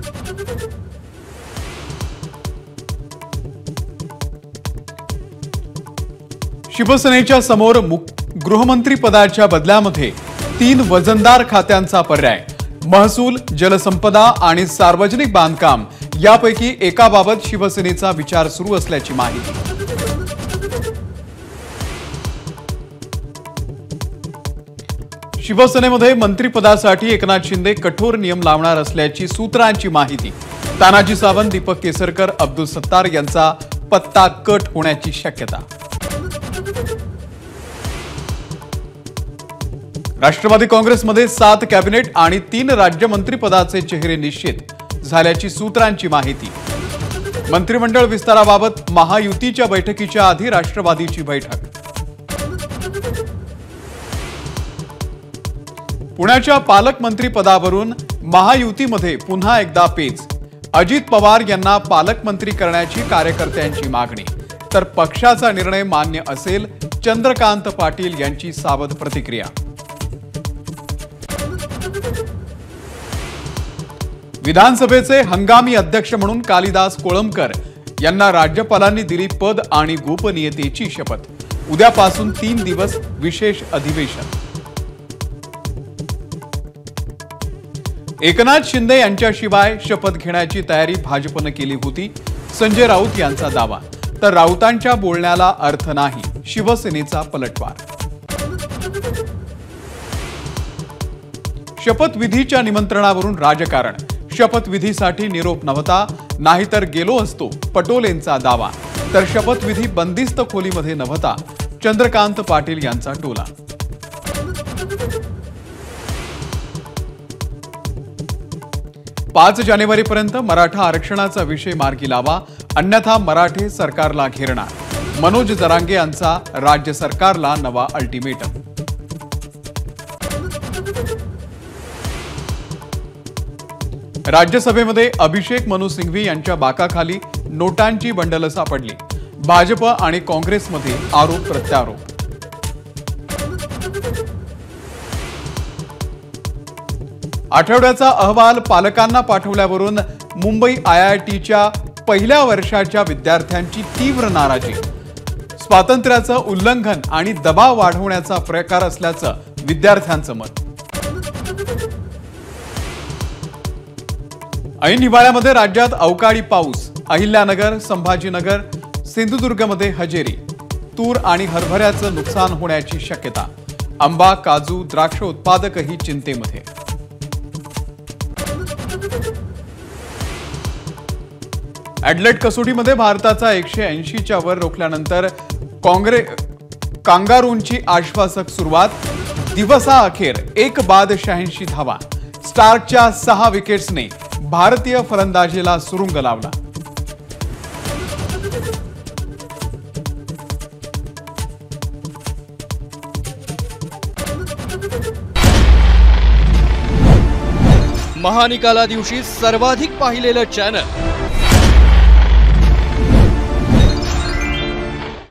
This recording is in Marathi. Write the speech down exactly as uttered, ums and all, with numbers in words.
शिवसेनेच्या समोर गृहमंत्री पदाच्या बदल्यामध्ये तीन वजनदार खात्यांचा पर्याय, महसूल, जलसंपदा आणि सार्वजनिक बांधकाम यापैकी एकाबाबत शिवसेनेचा विचार सुरू असल्याची माहिती। शिवसेनेमध्ये मंत्रिपदासाठी एकनाथ शिंदे कठोर नियम लावणार असल्याची सूत्रांची माहिती। तानाजी सावंत, दीपक केसरकर, अब्दुल सत्तार यांचा पत्ता कट होण्याची शक्यता। राष्ट्रवादी काँग्रेसमध्ये सात कॅबिनेट आणि तीन राज्यमंत्रीपदाचे चेहरे निश्चित झाल्याची सूत्रांची माहिती। मंत्रिमंडळ विस्ताराबाबत महायुतीच्या बैठकीच्या आधी राष्ट्रवादीची बैठक। पुण्याच्या पालकमंत्रीपदावरून महायुतीमध्ये पुन्हा एकदा पेच। अजित पवार यांना पालकमंत्री करण्याची कार्यकर्त्यांची मागणी, तर पक्षाचा निर्णय मान्य असेल, चंद्रकांत पाटील यांची सावध प्रतिक्रिया। विधानसभेचे हंगामी अध्यक्ष म्हणून कालिदास कोळंबकर यांना राज्यपालांनी दिली पद आणि गोपनीयतेची शपथ। उद्यापासून तीन दिवस विशेष अधिवेशन। एकनाथ शिंदे यांच्याशिवाय शपथ घेण्याची तयारी भाजपने केली होती, संजय राऊत यांचा दावा। तर राऊतांच्या बोलण्याला अर्थ नाही, शिवसेनेचा पलटवार। शपथविधीच्या निमंत्रणावरून राजकारण। शपथविधीसाठी निरोप नव्हता, नाहीतर गेलो असतो, पटोलेंचा दावा। तर शपथविधी बंदिस्त खोलीमध्ये नव्हता, चंद्रकांत पाटील यांचा टोला। पाच जानेवारीपर्यंत मराठा आरक्षणाचा विषय मार्गी लावा, अन्यथा मराठे सरकारला घेरणार। मनोज जरांगे यांचा राज्य सरकारला नवा अल्टिमेटम। राज्यसभेमध्ये अभिषेक मनु सिंघवी यांच्या बाकाखाली नोटांची बंडल सापडली। भाजप आणि काँग्रेसमध्ये आरोप प्रत्यारोप। आठवड्याचा अहवाल पालकांना पाठवल्यावरून मुंबई आयआयटीच्या पहिल्या वर्षाच्या विद्यार्थ्यांची तीव्र नाराजी। स्वातंत्र्याचं उल्लंघन आणि दबाव वाढवण्याचा प्रकार असल्याचं विद्यार्थ्यांचं मत। ऐन हिवाळ्यामध्ये राज्यात अवकाळी पाऊस। अहिल्यानगर, संभाजीनगर, सिंधुदुर्गमध्ये हजेरी। तूर आणि हरभऱ्याचं नुकसान होण्याची शक्यता। आंबा, काजू, द्राक्ष उत्पादकही चिंतेमध्ये। ॲडलेड कसोटीमध्ये भारताचा एकशे ऐंशीच्या वर रोखल्यानंतर काँग्रेस कांगारूंची आश्वासक सुरुवात। दिवसाअखेर एक बाद शहाऐंशी धावा। स्टार्कच्या सहा विकेट्सने भारतीय फलंदाजीला सुरुंग लावला। महानिकाला दिवशी सर्वाधिक पाहिलेलं चॅनल